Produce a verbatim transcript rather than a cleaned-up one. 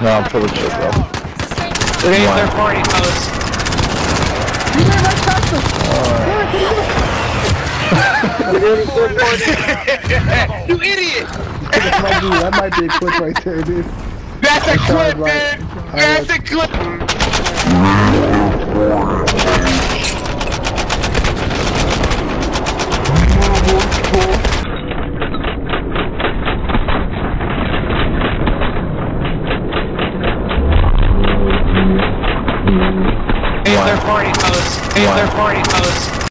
No, I'm full of shit, bro. We're getting third party post. You idiot! That might be, that might be a clip right there, dude. That's a clip, right. man! That's a clip! Hey, third party post. Hey, third party post.